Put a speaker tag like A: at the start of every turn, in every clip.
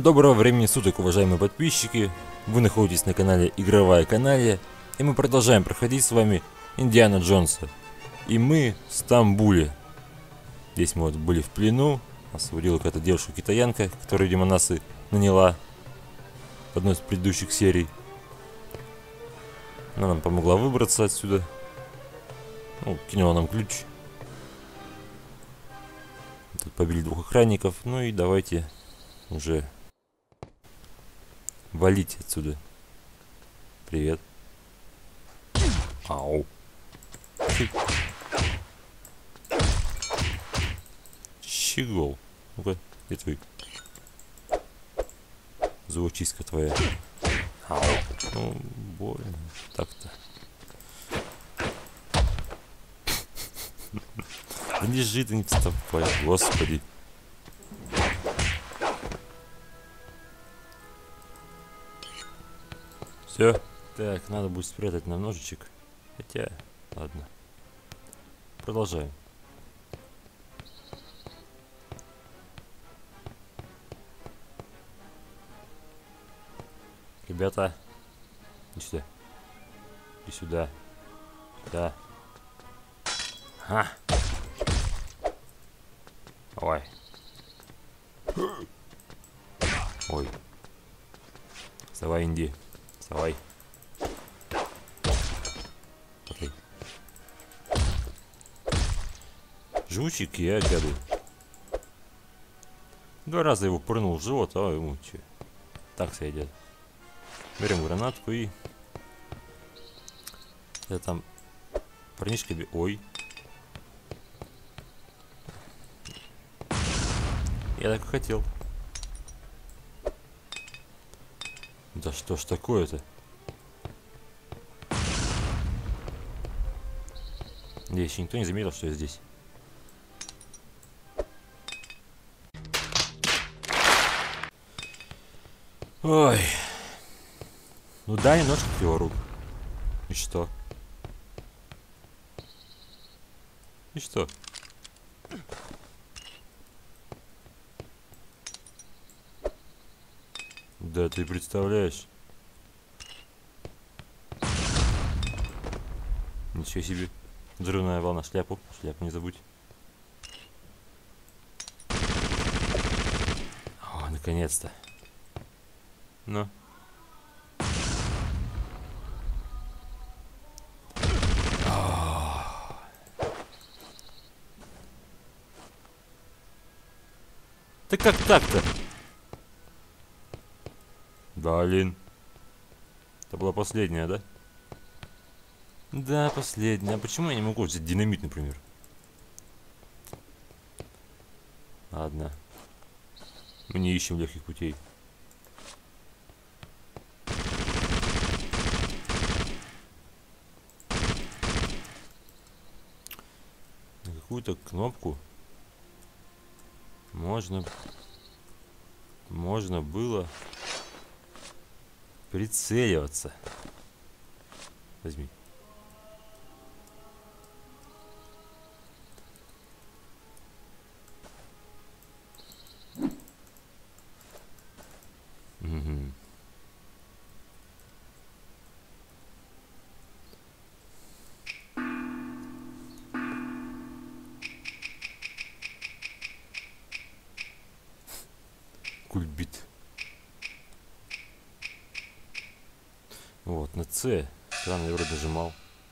A: Доброго времени суток, уважаемые подписчики. Вы находитесь на канале Игровая Каналья, и мы продолжаем проходить с вами Индиана Джонса. И мы в Стамбуле. Здесь мы вот были в плену. Нас уводила какая-то девушка-китаянка, которая, видимо, нас и наняла в одной из предыдущих серий. Она нам помогла выбраться отсюда. Ну, кинула нам ключ. Тут побили двух охранников. Ну и давайте уже валить отсюда. Привет. Ау. Щегол. Ну-ка, где твой зубочистка твоя? Ау. Ну, больно. Так-то. Да лежи ты, не вставай, господи. Все. Так, надо будет спрятать нам ножичек. Хотя, ладно. Продолжаем. Ребята, иди сюда. Иди сюда. Сюда. Ха. Ой. Ой. Вставай, Инди. Вставай. Окей. Жучик я ягоды. 2 раза его пырнул в живот, а ему че? Так сойдет. Берем гранатку и... Я там... Парнишка... Ой. Я так и хотел. Да что ж такое-то? Здесь никто не заметил, что я здесь. Ой. Ну да, немножко криворук. И что? И что? Да ты представляешь? Ничего себе. Взрывная волна. Шляпу. Шляпу не забудь. О, наконец-то. Ну. Да как так-то? Блин. Это была последняя, да? Да, последняя. А почему я не могу взять динамит, например? Ладно. Мы не ищем легких путей. На какую-то кнопку можно было прицеливаться. Возьми. Угу. Кульбит. Вот, на С. Странно, я вроде нажимал.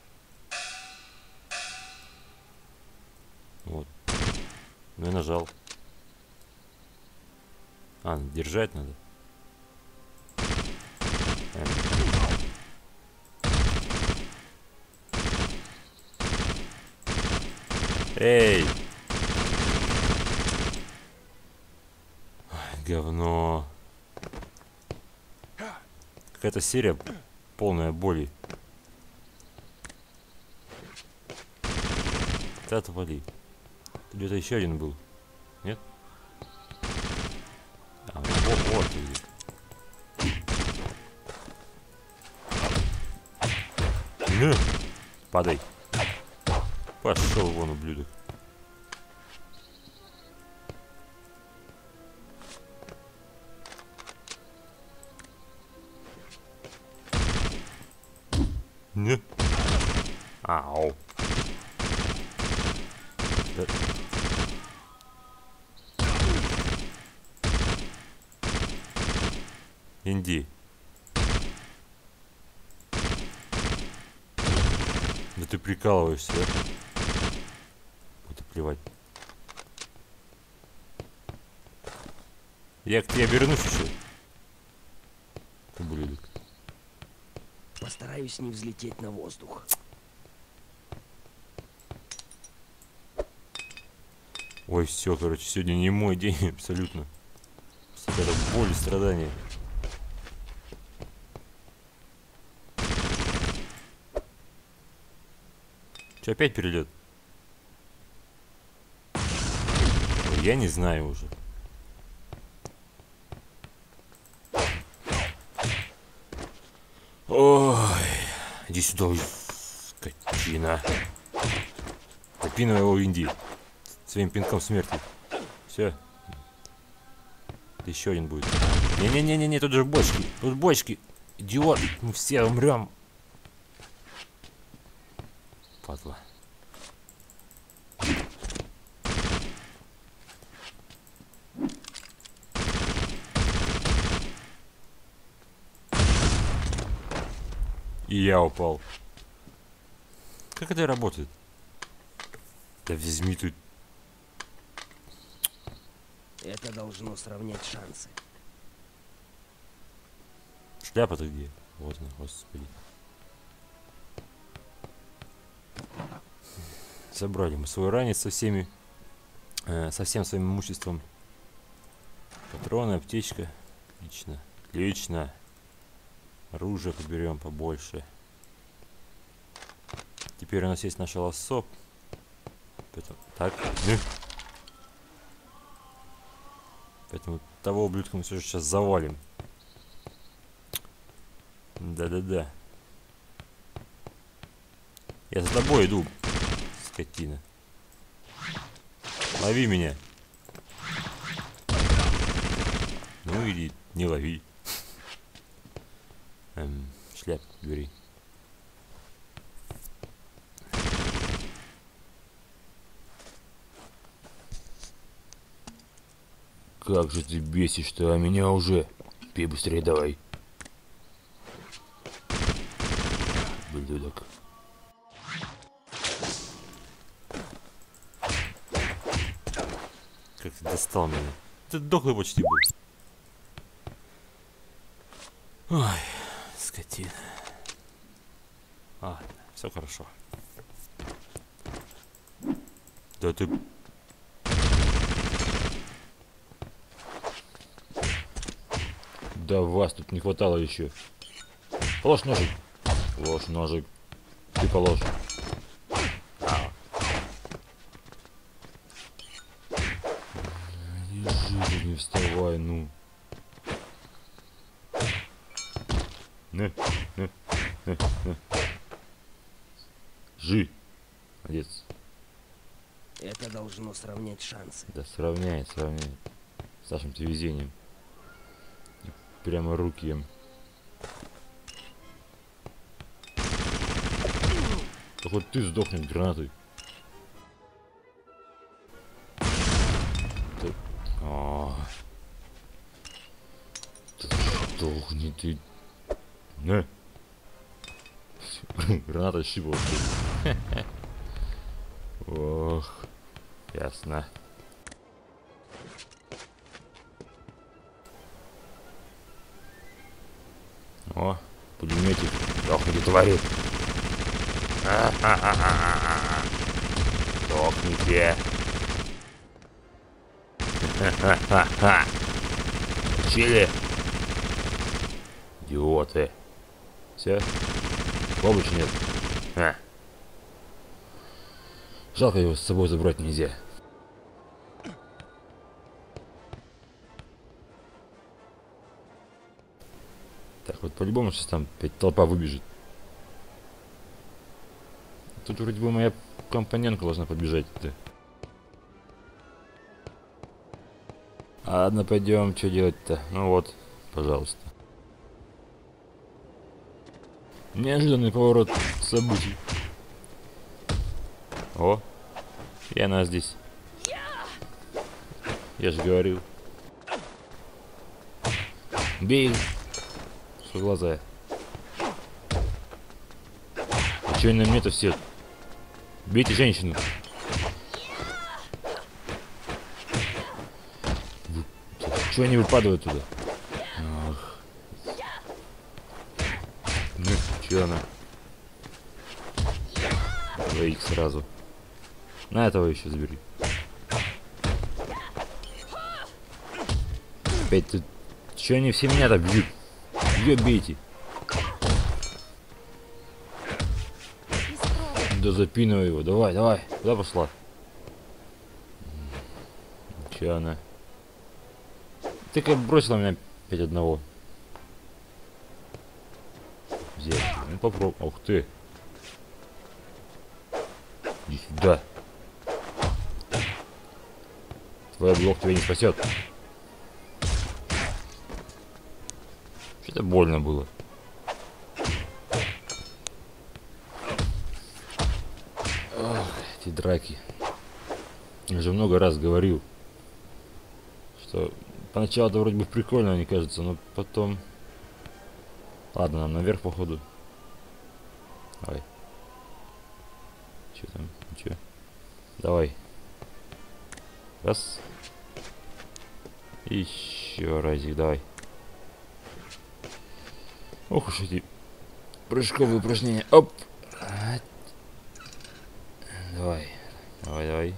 A: Вот. Ну и нажал. А, держать надо. Эй! Ой, говно. Какая-то серия полная боли. Да отвали. Где-то еще один был. Нет? А, вот видит. Падай. Пошел вон, ублюдок. Не. Ау. Инди. Да ты прикалываешься, да? Это плевать. Я к тебе вернусь еще. Ублюдок.
B: Постараюсь не взлететь на воздух.
A: Ой, все, короче, сегодня не мой день абсолютно. Это боль и страдания. Че, опять перелет? Ой, я не знаю уже. Ой, иди сюда, скотина. Запинывай его в Индии. Своим пинком смерти. Все. Еще один будет. Не-не-не-не, тут же бочки. Тут бочки. Идиот. Мы все умрем. Падла. И я упал. Как это работает? Да возьми тут.
B: Это должно сравнять шансы.
A: Шляпа-то где? Вот она, господи. Забрали мы свой ранец со всеми, со всем своим имуществом. Патроны, аптечка. Отлично, отлично. Оружие подберем побольше. Теперь у нас есть наше лассо. Так. Поэтому того ублюдка мы все же сейчас завалим. Да-да-да. Я за тобой иду, скотина. Лови меня. Ну или не лови. Шляпу бери. Как же ты бесишь-то, а меня уже. Пей быстрее давай. Блюдок. Как ты достал меня. Ты дохлый почти был. Ой, скотина. А, все хорошо. Да ты... Да вас тут не хватало еще. Положь ножик. Положь ножик. Ты положь. Лежи, не вставай, ну. Жи. Молодец.
B: Это должно сравнять шансы.
A: Да сравняет. С нашим-то везением. И прямо руки им. Да хоть ты сдохнешь гранатой. Сдохни ты. Не. Граната щипала. Ох. Ясно. О, пулеметик. Сдохните, твари. Сдохните. Ха-ха-ха-ха. Учили? Идиоты. Все? Побольше нет. А. Жалко, его с собой забрать нельзя. Так, вот по-любому сейчас там опять толпа выбежит. Тут вроде бы моя компаньонка должна подбежать-то. Ладно, пойдем, что делать-то? Ну вот, пожалуйста. Неожиданный поворот событий. О, и она здесь. Я же говорил. Бей. Что глаза. А чё они на мне-то все? Бейте женщину. Чё они выпадают туда? Ах. Ну, чё она? Двоих сразу. На этого еще забери. Опять тут... Чё они все меня так бьют? Её бейте. Да запинывай его. Давай, давай. Куда пошла? Чё она? Ты как бросила меня 5-1. Взять. Ну попробуй. Ух ты. Иди сюда. Твой блок тебя не спасет. Что-то больно было. Ох, эти драки. Я уже много раз говорил, что поначалу это вроде бы прикольно, мне кажется, но потом... Ладно, нам наверх, походу. Давай. Че там? Ничего. Давай. Раз. Еще разик, давай. Ох уж эти прыжковые упражнения. Оп! Давай. Давай, давай.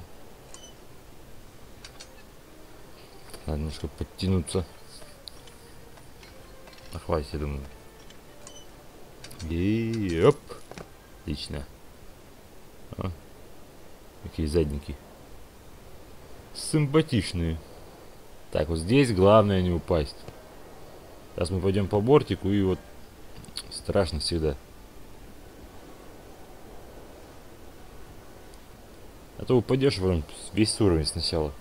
A: Надо немножко подтянуться. А хватит, я думаю. И оп! Отлично. А, какие задники. Симпатичные. Так, вот здесь главное не упасть. Сейчас мы пойдем по бортику, и вот страшно всегда. А то упадешь вон весь уровень сначала.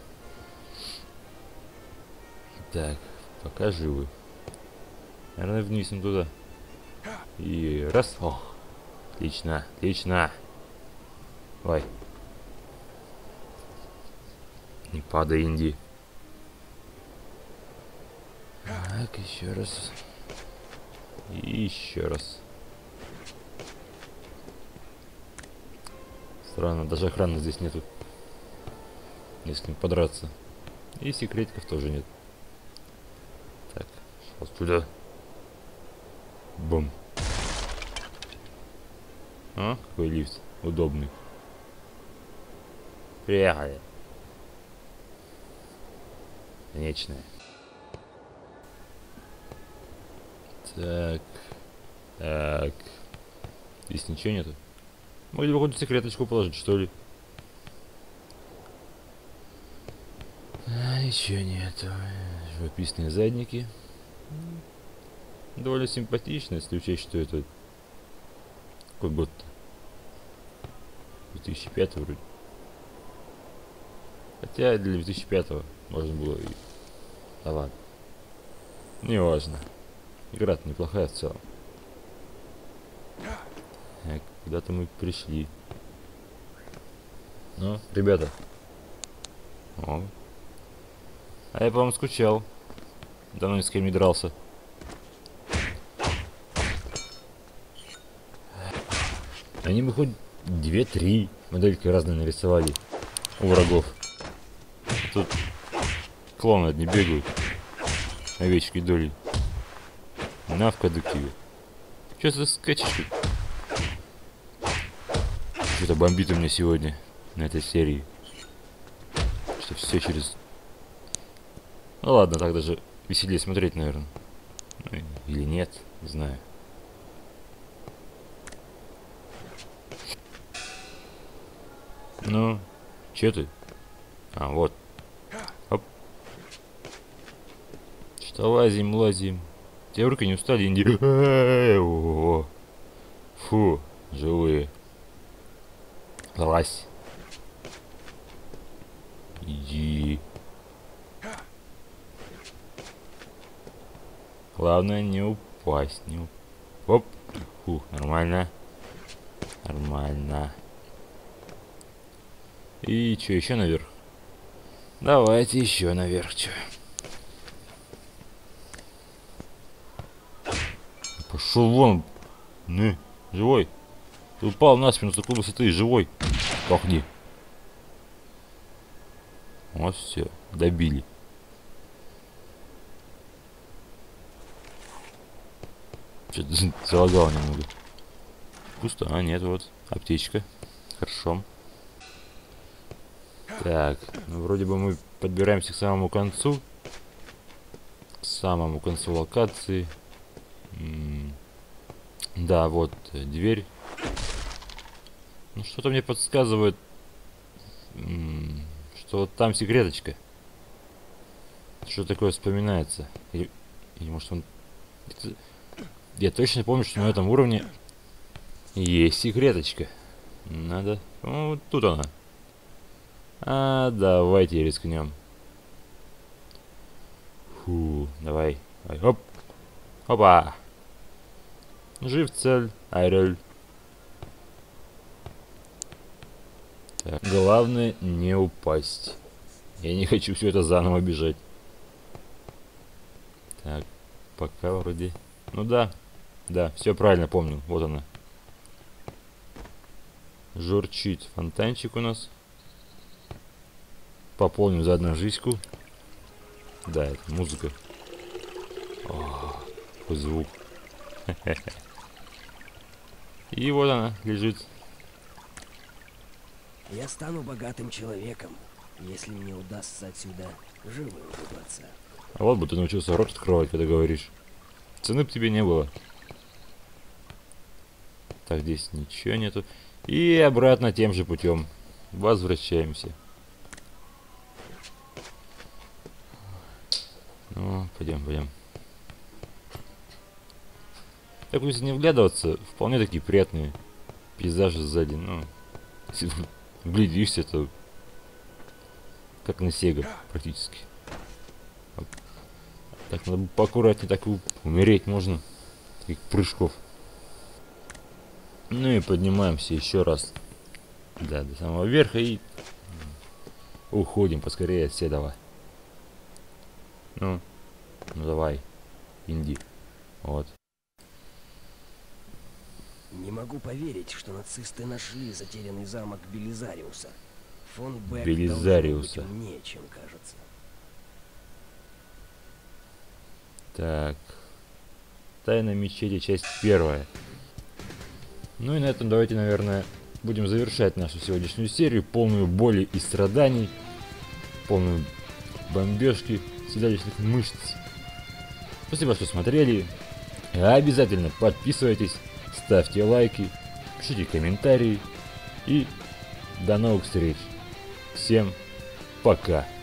A: Так, пока живы. Наверное, вниз им туда. И раз. Ох, отлично, отлично. Давай. Не падай, Инди. Так, еще раз. И еще раз. Странно, даже охраны здесь нету. Не с кем подраться. И секретиков тоже нет. Так, вот туда. Бум. А, какой лифт удобный. Приехали. Конечная. Так. Так. Здесь ничего нету. Могли бы хоть секреточку положить, что ли? А, ничего нету. Живописные задники. Довольно симпатично, если учесть, что это... Какой год-то? 2005 вроде. Хотя для 2005 можно было и... Да ладно. Не важно. Игра-то неплохая в целом. Куда-то мы пришли. Ну, ребята. О. А я по вам скучал. Давно ни с кем не дрался. Они бы хоть 2-3 модельки разные нарисовали у врагов. Тут клоны одни бегают. Овечки доли. На в кадыке. Че за скачешь? Что-то бомбит у меня сегодня на этой серии. Что все через... Ну ладно, так даже веселее смотреть, наверное. Ну, или нет, не знаю. Ну, че ты? А, вот. Оп. Что лазим, лазим. Те руки не устали, Инди. Фу, живые. Лазь. Иди. Главное не упасть. Не Оп. Фух, нормально. Нормально. И что, еще наверх? Давайте еще наверх, чё. Пошел вон. Не, живой. Ты упал на спину с такой высоты, живой. Пахни. Вот все, добили. Что-то залагал немного. Пусто, а нет, вот, аптечка. Хорошо. Так, ну вроде бы мы подбираемся к самому концу. К самому концу локации. Да, вот дверь. Ну что-то мне подсказывает, что вот там секреточка. Что такое вспоминается. Или может он... Я точно помню, что на этом уровне есть секреточка. Надо... Ну, вот тут она. А, давайте рискнем. Фу, давай. Давай. Оп. Опа. Жив, цель, орел. Так, главное не упасть. Я не хочу все это заново бежать. Так, пока вроде... Ну да, да, все правильно помню. Вот она. Журчит фонтанчик у нас. Пополним заодно жизньку. Да, это музыка. О, какой звук. И вот она лежит.
B: Я стану богатым человеком, если мне удастся отсюда живым выбраться.
A: А вот бы ты научился рот открывать, когда говоришь. Цены б тебе не было. Так, здесь ничего нету. И обратно тем же путем. Возвращаемся. Ну, пойдем, пойдем. Так, если не вглядываться, вполне такие приятные пейзажи сзади. Ну, если вглядишься, то как на Сега практически. Так, надо поаккуратнее, так и умереть можно. Таких прыжков. Ну и поднимаемся еще раз. Да, до самого верха и уходим поскорее от Седова. Ну давай, Инди. Вот.
B: Не могу поверить, что нацисты нашли затерянный замок Белизариуса. Фон Бек
A: Белизариуса.
B: должен быть умнее, чем кажется.
A: Так. Тайна мечети, часть 1. Ну и на этом давайте, наверное, будем завершать нашу сегодняшнюю серию, полную боли и страданий, полную бомбежки, седалищных мышц. Спасибо, что смотрели. Обязательно подписывайтесь, ставьте лайки, пишите комментарии и до новых встреч. Всем пока.